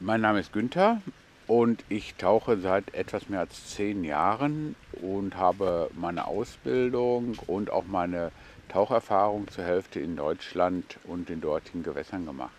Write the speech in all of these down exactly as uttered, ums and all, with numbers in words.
Mein Name ist Günther und ich tauche seit etwas mehr als zehn Jahren und habe meine Ausbildung und auch meine Taucherfahrung zur Hälfte in Deutschland und in dortigen Gewässern gemacht.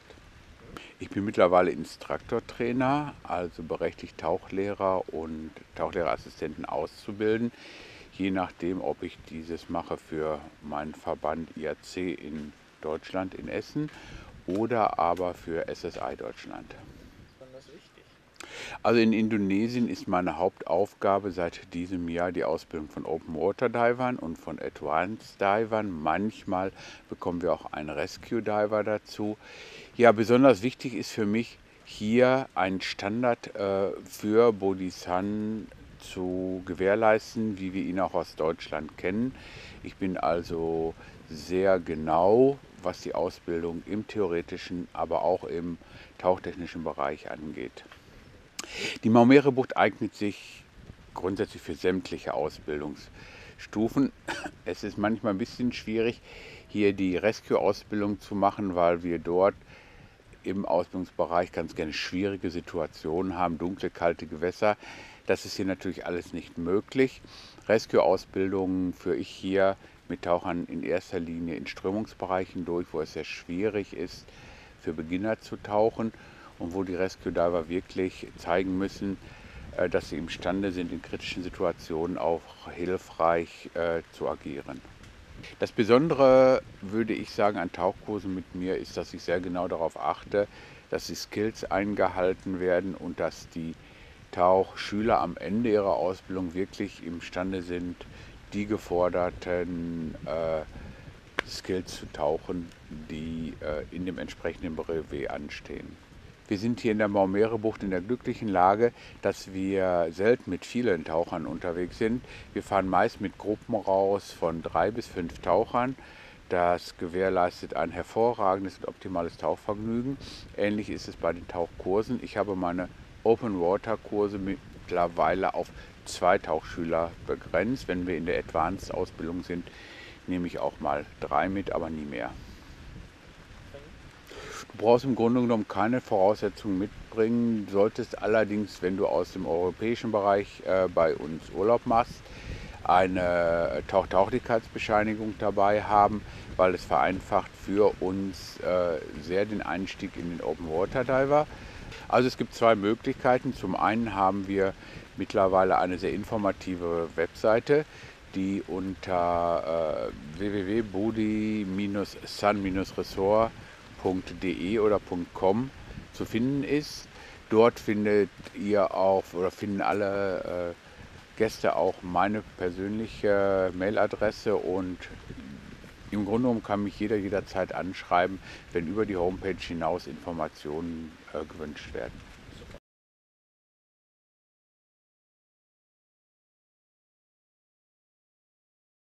Ich bin mittlerweile Instruktortrainer, also berechtigt Tauchlehrer und Tauchlehrerassistenten auszubilden, je nachdem, ob ich dieses mache für meinen Verband I A C in Deutschland, in Essen, oder aber für S S I Deutschland. Besonders wichtig. Also in Indonesien ist meine Hauptaufgabe seit diesem Jahr die Ausbildung von Open Water Divern und von Advanced Divern. Manchmal bekommen wir auch einen Rescue Diver dazu. Ja, besonders wichtig ist für mich hier einen Standard äh, für Bodhisan zu gewährleisten, wie wir ihn auch aus Deutschland kennen. Ich bin also sehr genau, was die Ausbildung im theoretischen, aber auch im tauchtechnischen Bereich angeht. Die Maumere-Bucht eignet sich grundsätzlich für sämtliche Ausbildungsstufen. Es ist manchmal ein bisschen schwierig, hier die Rescue-Ausbildung zu machen, weil wir dort im Ausbildungsbereich ganz gerne schwierige Situationen haben, dunkle, kalte Gewässer. Das ist hier natürlich alles nicht möglich. Rescue-Ausbildungen führe ich hier mit Tauchern in erster Linie in Strömungsbereichen durch, wo es sehr schwierig ist, für Beginner zu tauchen und wo die Rescue Diver wirklich zeigen müssen, äh, dass sie imstande sind, in kritischen Situationen auch hilfreich äh, zu agieren. Das Besondere, würde ich sagen, an Tauchkursen mit mir ist, dass ich sehr genau darauf achte, dass die Skills eingehalten werden und dass die Tauchschüler am Ende ihrer Ausbildung wirklich imstande sind, die geforderten äh, Skills zu tauchen, die äh, in dem entsprechenden Brevet anstehen. Wir sind hier in der Maumere-Bucht in der glücklichen Lage, dass wir selten mit vielen Tauchern unterwegs sind. Wir fahren meist mit Gruppen raus von drei bis fünf Tauchern. Das gewährleistet ein hervorragendes und optimales Tauchvergnügen. Ähnlich ist es bei den Tauchkursen. Ich habe meine Open-Water-Kurse mittlerweile auf zwei Tauchschüler begrenzt. Wenn wir in der Advanced-Ausbildung sind, nehme ich auch mal drei mit, aber nie mehr. Du brauchst im Grunde genommen keine Voraussetzungen mitbringen, solltest allerdings, wenn du aus dem europäischen Bereich äh, bei uns Urlaub machst, eine Tauchtauchlichkeitsbescheinigung dabei haben, weil es vereinfacht für uns äh, sehr den Einstieg in den Open Water Diver. Also es gibt zwei Möglichkeiten. Zum einen haben wir mittlerweile eine sehr informative Webseite, die unter äh, w w w punkt bodi sun resort punkt de oder .com zu finden ist. Dort findet ihr auch oder finden alle äh, Gäste auch meine persönliche Mailadresse und im Grunde genommen kann mich jeder jederzeit anschreiben, wenn über die Homepage hinaus Informationen äh, gewünscht werden.